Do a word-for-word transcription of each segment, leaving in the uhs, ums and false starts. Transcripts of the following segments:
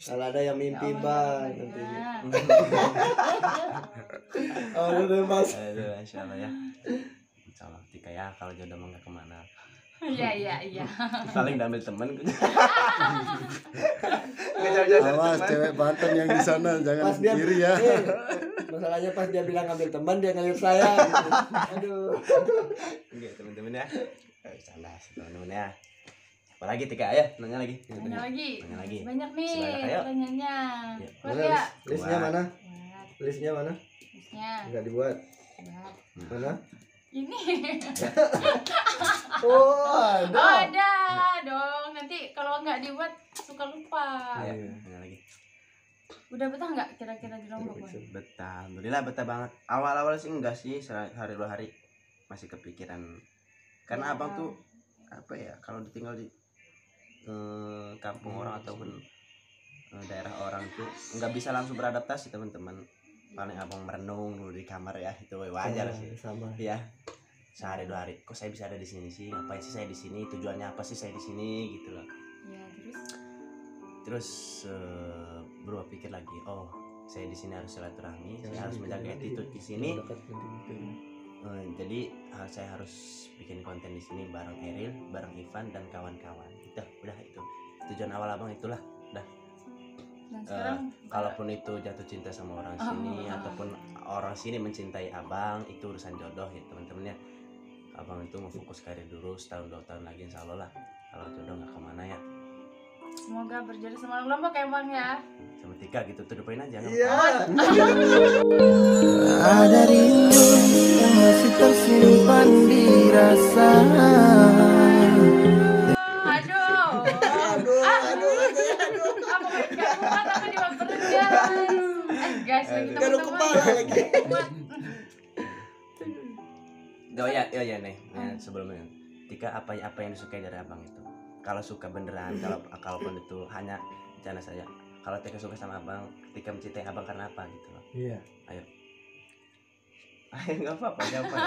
Kalau ada yang mimpi Ya Allah, bang ya nanti. Allah. Oh udah mas. Aduh, insya Allah ya. Insya Allah Tika ya kalau jodoh mah nggak kemana. Iya iya iya. Paling diambil temen. Awas cewek Banten yang di sana jangan Pas dia kiri ya. eh, masalahnya pas dia bilang ambil teman dia ngeliat saya. Gitu. Aduh. Oke teman-teman ya. Eh, Canda sih, teman-teman ya. Apalagi Tika ya, nanya lagi. Nanya lagi. Nanya lagi. Banyak nih Sebanyak, ayo. pertanyaannya. Ya. Kuat Mana ya? list, listnya Buat. mana? Buat. Listnya mana? Listnya. Enggak dibuat. Buat. Mana? Ini. Oh Oh, ada. ada dong. Nanti kalau nggak dibuat suka lupa. Ya, Iya. nanya lagi. Udah betah nggak kira-kira di Lombok, Bang? Betah, alhamdulillah betah banget. Awal-awal sih enggak sih, sehari dua hari masih kepikiran. Karena Ya. abang tuh apa ya, kalau ditinggal di eh, kampung orang ataupun eh, daerah orang tuh nggak bisa langsung beradaptasi teman-teman. Paling abang merenung dulu di kamar ya, itu wajar Oh, sih. sama. Ya, sehari dua hari. Kok saya bisa ada di sini sih? Ngapain sih saya di sini? Tujuannya apa sih saya di sini? Gitu loh. Ya, terus Terus eh, berubah pikir lagi, oh saya di sini harus silaturahmi, saya harus menjaga attitude di sini. Dekat nanti. Eh, jadi ha- saya harus bikin konten di sini bareng Eril, bareng Ivan dan kawan-kawan. Udah, udah itu tujuan awal abang itulah. dan sekarang Kalaupun itu jatuh cinta sama orang Oh. sini ataupun orang sini mencintai abang, itu urusan jodoh ya teman-teman ya. Abang itu mau fokus karir dulu setahun dua tahun lagi insya Allah lah. Kalau jodoh nggak kemana ya. semoga berjodoh sama orang Lombok ya, Bang ya. Sama Tika gitu tuh depain aja. nggak Iya. Ada rindu yang masih tersimpan di rasa. Aduh. Aduh, aduh, aduh. Apa main gak kuat apa dibaperin guys. Eh guys, lagi Gaduh teman-teman. kepala lagi. Kuat. Oh ya, ya ya nih, ya, sebelumnya Tika apa apa yang disukai dari abang itu? Kalau suka beneran, kalau kalaupun itu hanya bercanda saja. Kalau Tika suka sama abang, Tika mencintai abang karena apa gitu loh? Iya. Ayo nggak apa-apa, jawab aja.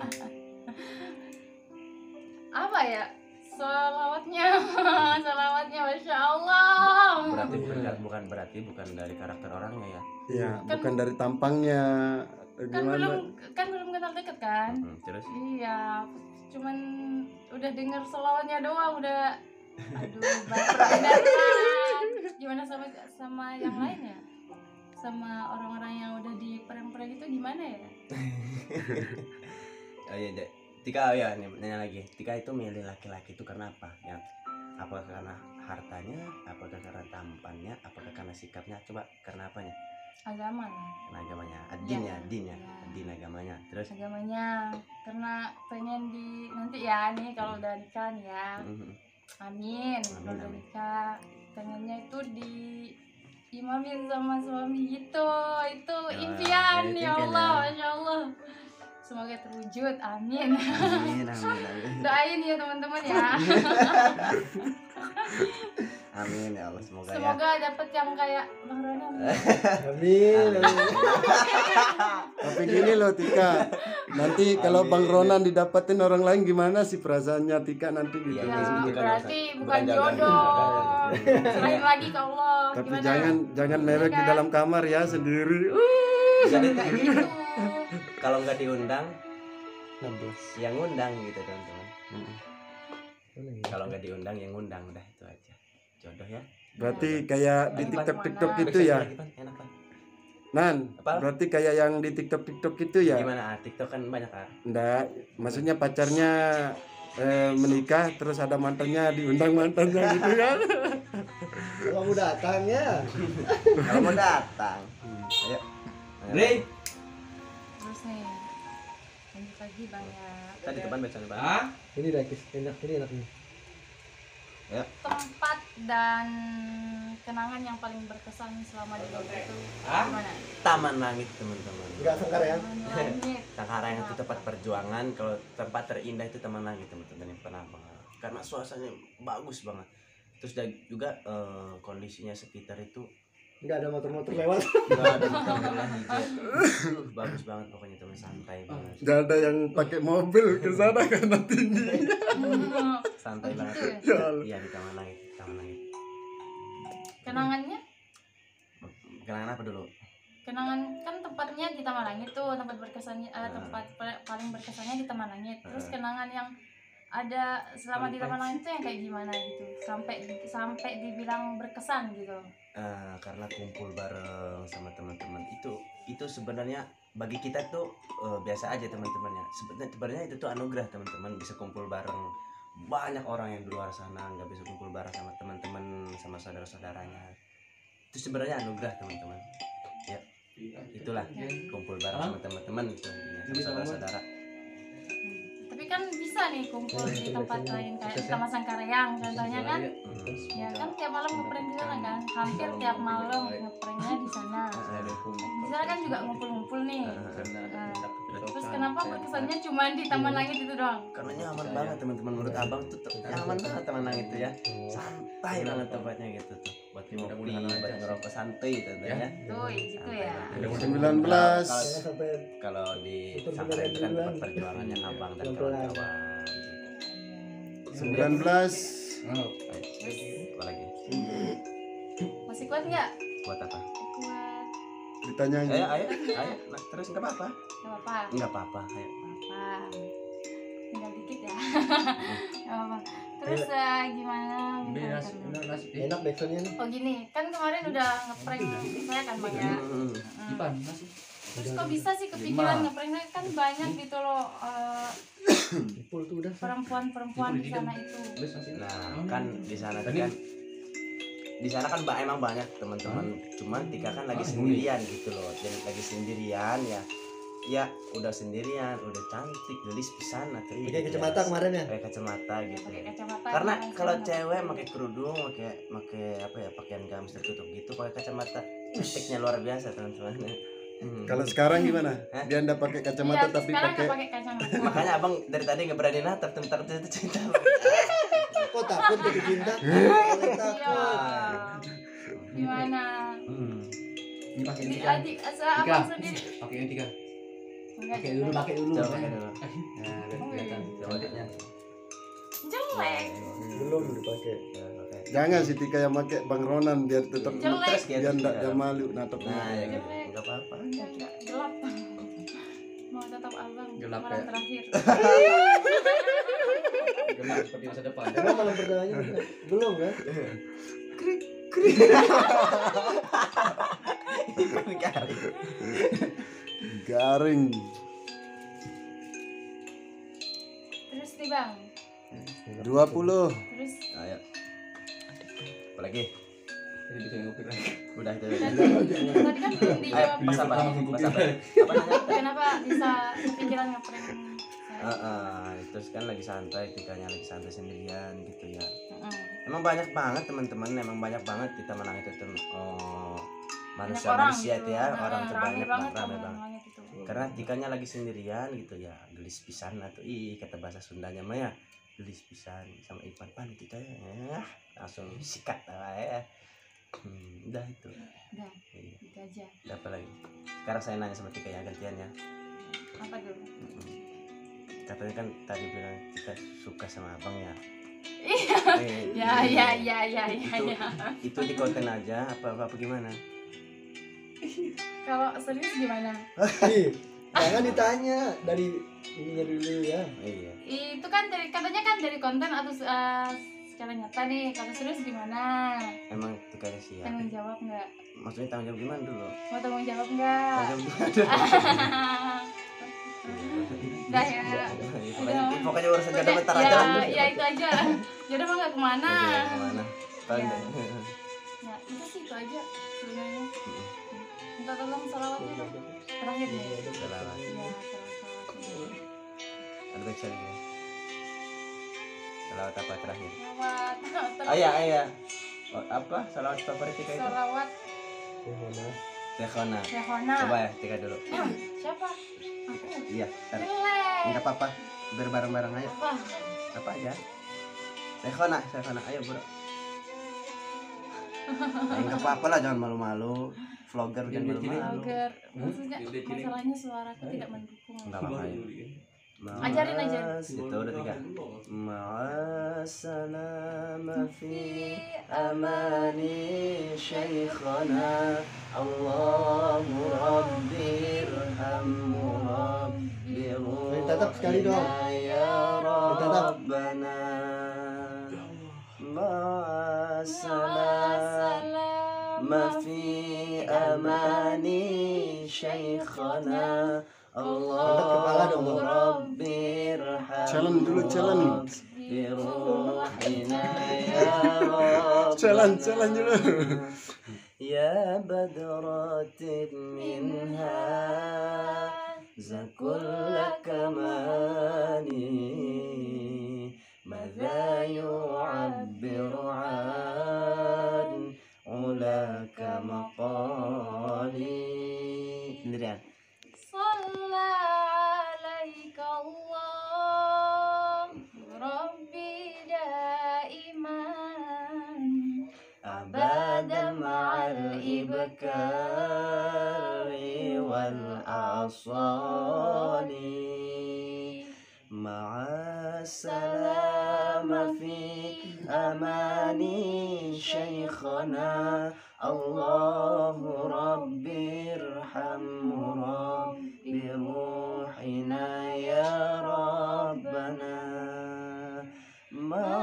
Apa ya? Salawatnya. Salawatnya Masya Allah. Berarti bukan bukan berarti bukan dari karakter orangnya ya. Iya, Kan- bukan dari tampangnya. Kan Gimana? belum kan belum kenal deket kan? Hmm, terus Iya, cuman udah denger salawatnya doang udah aduh baper beneran. Gimana sama sama yang lain ya? Sama orang-orang yang udah di perang-perang itu gimana ya? oh iya deh. Tika oh ya nih nanya lagi. Tika itu milih laki-laki itu karena apa? Ya, apakah karena hartanya, apakah karena tampannya, apakah karena sikapnya? Coba karena apanya? Agama lah, Karena agamanya, adinnya, Iya. adinnya, Iya. adin agamanya. Terus agamanya karena pengen di nanti ya nih kalau udah nikah nih ya. mhm. Amin. Amin, Kalau udah amin. nikah pengennya itu di imamin sama suami gitu. Itu impian itu ya impian Allah, ya. Masya Allah. Semoga terwujud. Amin. Amin, amin, amin. Doain ya teman-teman ya. Amin ya Allah, semoga, ya. Semoga dapet yang kayak Bang Rona. Amin. Tapi gini loh Tika, nanti kalau Bang Ronan didapetin orang lain gimana sih perasaannya Tika nanti gitu? Iya, Ya, bukan berarti urusan- bukan bukan jodoh. jodoh. Serahin lagi ke Allah. Tapi Gimana? jangan jangan mewek di Kan? dalam kamar ya sendiri. Jadi Kayak gitu. kalau nggak diundang, enam belas. yang ngundang gitu teman-teman. Mana ya? Kalau nggak diundang, yang ngundang udah itu aja. Jodoh ya. Berarti kayak di Lagi TikTok mana? TikTok itu Bisa ya. lagi, Pan. Enak Pan. Nan, Apa? berarti kayak yang di TikTok TikTok itu ya. Gimana? Ah, TikTok kan banyak ah. Nggak, maksudnya pacarnya eh, menikah terus ada mantannya diundang mantannya gitu kan. Kamu datang ya. Kalau mau datang. Ayo. Bre, Terus nih lanjut lagi Bang ya. Tadi teman bacanya Bang. ah, Ini lagi enak, ini enak nih. Tempat dan kenangan yang paling berkesan selama di Lombok itu Ah? gimana? Taman Langit teman-teman. Enggak sengkar ya. Langit. Tangkarang itu tempat perjuangan. Kalau tempat terindah itu Taman Langit teman-teman yang pernah banget. Karena suasananya bagus banget. Terus dan juga eh, kondisinya sekitar itu Enggak ada motor-motor lewat. nggak ada tanggalan hijau. Uh, bagus banget pokoknya teman, santai banget. Nggak ada yang pakai mobil ke sana karena tinggi. Santai banget. Gitu ya? Iya di Taman Langit, Taman Langit. Kenangannya kenangan apa dulu? Kenangan kan tempatnya di Taman Langit tuh, tempat berkesannya eh, tempat pa- paling berkesannya di Taman Langit. Terus kenangan yang ada selama di Taman Langit tuh yang kayak gimana gitu, sampai sampai dibilang berkesan gitu. Eh, karena kumpul bareng sama teman-teman itu itu sebenarnya bagi kita tuh eh, biasa aja teman-temannya. Sebenarnya sebenarnya itu tuh anugerah teman-teman, bisa kumpul bareng. Banyak orang yang di luar sana nggak bisa kumpul bareng sama teman-teman, sama saudara-saudaranya. Itu sebenarnya anugerah teman-teman. Ya, itulah kumpul bareng sama teman-teman itu intinya, sama saudara-saudara. Tapi kan bisa nih kumpul di tempat lain kayak di Taman Sangkareang contohnya kan. Hmm. Ya kan tiap malam ngeprank di sana kan, hampir tiap malam ngepranknya di sana. Di sana kan juga ngumpul-ngumpul nih. Nah, terus kenapa berkesannya cuma di Taman Langit itu doang? Karena nyaman banget teman-teman, menurut abang tuh tuh nyaman banget Taman Langit itu ya, santai banget tempatnya gitu tuh, buat ngopi, buat ngerokok santai tentunya. Tuh gitu ya. sembilan belas Kalau di Sangkareang itu kan tempat perjuangannya abang dan kawan-kawan. sembilan belas Terus Apa lagi? masih kuat nggak? Buat apa? Kuat. ditanya Ayo, ayo, ayo. Nah, terus nggak apa-apa? Gak apa-apa. Nggak apa-apa. Ayo. Apa? Tinggal dikit ya. Gak apa-apa. Terus eh, gimana? Bentar, bentar. Enak backsoundnya nih. Oh gini, kan kemarin udah ngeprank saya kan Bang ya. Hmm. Hmm. Terus kok bisa sih kepikiran ngepranknya, kan banyak gitu loh eh, Full tuh udah. perempuan-perempuan di sana itu. Nah, kan di sana tuh kan di sana kan ba- emang banyak teman-teman, cuman Tika kan lagi sendirian gitu loh, jadi lagi sendirian ya, ya udah sendirian, udah cantik, gelis pisan atau Pakai kacamata kemarin ya. pakai kacamata gitu. Pakai kacamata. Karena kan, kalau sama. cewek pakai kerudung, pakai pakai apa ya, pakaian gamis tertutup gitu, pakai kacamata, cantiknya luar biasa teman-teman. Hmm. kalau sekarang gimana Hah? dia ndak pakai kacamata Iya, tapi sekarang pakai nggak pakai kacamata. Makanya abang dari tadi nggak berani natap, tentang itu cinta. Kok takut jatuh cinta? Boleh Iya. takut. Gimana? Hmm. Ini pakai Di ini kan. adik asal abang sendiri. Pakai yang tiga. Enggak Pakai dulu, pakai dulu. Coba pakai dulu. Nah, biar kelihatan cantiknya. Jelek. Belum dipakai. Ya, pakai. jangan si Tika yang pakai Bang Ronan biar tetap Jelek. Terus gitu. biar ndak dia malu natapnya. Nah, ya gitu. Jelek. Enggak apa-apa. Enggak, enggak. Gelap. Mau tetap abang. Gelap, malam ya? terakhir. Gelap seperti masa depan. Emang malam pertamanya belum kan? Ikan kari. garing Terus nih bang. dua puluh Terus Ayo. Apa lagi? Jadi bisa ngopi lagi. Udah itu. tadi, tadi kan belum Ayo, dijawab. pas apa? langsung Pas kopi. apa? Apa nanya? Kenapa bisa kepikiran ngeprank saya? Heeh, terus kan lagi santai, tikanya lagi santai sendirian gitu ya. Heeh. Emang banyak banget teman-teman, emang banyak banget di Taman Langit itu oh, Banyak manusia-manusia gitu. itu ya, Nah, orang tuh rame banyak banget banget, rame Taman banget. Langit itu. Karena tikanya lagi sendirian gitu ya, gelis pisan atau ih kata bahasa Sundanya mah ya, gelis pisan sama Ipan pan kita ya, langsung sikat lah ya. Hmm, udah itu. Udah, Iya. gitu aja. Ada apa lagi? Sekarang saya nanya sama Tika ya, gantian ya. Apa dulu? Hmm. Katanya kan tadi bilang Tika suka sama abang ya. Iya. Eh, Ya, ya, ya, ya, ya, Itu, ya. itu di konten aja apa apa, apa gimana? Kalau serius gimana? Ih, jangan ditanya dari ininya dulu ya. Iya. Itu kan dari katanya kan dari konten atau eh, secara nyata nih. Kalau serius gimana? Emang Tika siap. Tanggung jawab nggak? Maksudnya tanggung jawab gimana dulu? Mau tanggung jawab nggak? Tanggung jawab gimana? Udah ya. Pokoknya, pokoknya urusan jodoh Udah, bentar ya, aja. ya itu aja. Jodoh mah nggak kemana. Jodoh kemana? Paling Ya. deh. Ya itu sih itu aja sebenarnya. Minta tolong salawatnya dong. Terakhir nih. Salawat. Ya, salawat-salawatnya. Ada backsound ya. Salawat apa terakhir? Salawat. Oh iya iya. Oh, apa? Salawat favorit Tika itu? Salawat Gimana? Tehona. Rehona. Coba ya Tika dulu. Siapa? Aku. Iya. Ntar. Jelek. Enggak apa-apa. Biar bareng-bareng aja. Apa? Apa aja? Tehona, Tehona. Ayo bro. Nah, enggak apa-apa lah, jangan malu-malu. Vlogger jangan malu-malu. Vlogger. Maksudnya Dia- dia cilik. masalahnya suaraku tidak mendukung. Enggak apa-apa ya. Ajarin, ajarin. Itu udah tiga. Ma'asalama fi amani syekhana Allahu Rabbirhamhu Rabbi Ditatap sekali dong. ruhina ya Ditatap. Rabbana Ma'asalam Salam ما في أماني شيخنا الله ربي ارحم Challenge dulu, challenge. بروحنا يا رب Challenge, challenge dulu. يا بدرة منها كل كماني ماذا يعبر عن علاك مقالي sendirian صلى عليك الله ربي دائما أبدا مع الإبكار والأعصال مع السلامة في أماني شيخنا الله ربي ارحمه ربي روحنا يا ربنا مع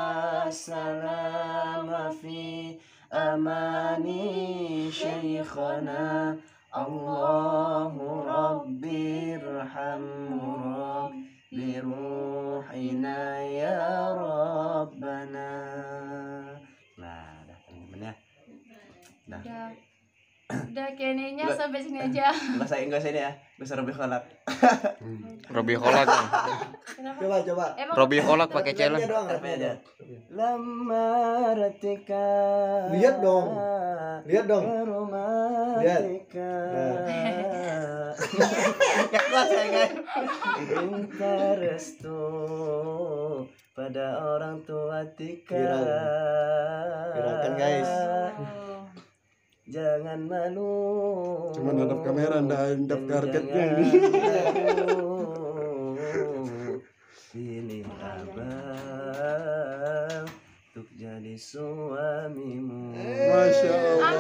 السلامة في أماني شيخنا الله ربي ارحمه ربي روحنا يا ربنا. Nah, dah teman-teman ya. Dah. udah udah kayaknya sampai sini aja. Bahasa Inggris ini ya, bahasa Robi Kholak. Robi Holak kan. Kenapa? Coba coba. Emang Robi Holak pakai Rapnya challenge. doang, Rapnya rapnya aja. doang. Lama ratika. Lihat dong. Lihat dong. Lihat. Ya kuat saya guys. Minta restu pada orang tua Tika. Viral. Viralkan, guys. Oh. Jangan malu. Cuman hadap kamera, ndak hadap dan targetnya. jangan malu. Pilih abang untuk jadi suamimu. Masya Allah.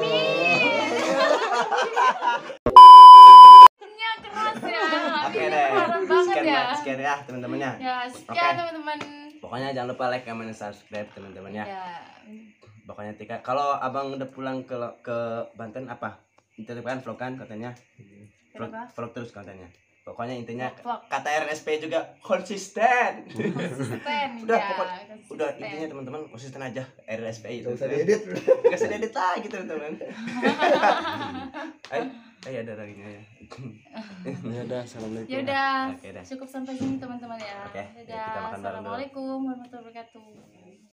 Nya keras ya. Oke Ini deh. parah banget Sekian ya. ya, sekian ya teman-temannya. Ya, sekian Oke. teman-teman. Pokoknya jangan lupa like, comment, dan subscribe teman-teman ya. Ya. Pokoknya Tika, kalau abang udah pulang ke ke Banten apa? Itu kan vlog kan katanya. Vlog, Kenapa? vlog terus katanya. Pokoknya intinya Vlog. kata R S P juga konsisten. Konsisten. Udah, ya, pokok- konsisten. Udah intinya teman-teman konsisten aja R S P itu. Gak usah diedit. Gak usah diedit lagi teman-teman. Ayo, ayo ada lagi ya. Ya udah, assalamualaikum. Ya udah, Oke dah. cukup sampai sini teman-teman ya. Oke, ya, Dadah. kita makan bareng dulu. Assalamualaikum warahmatullahi wabarakatuh.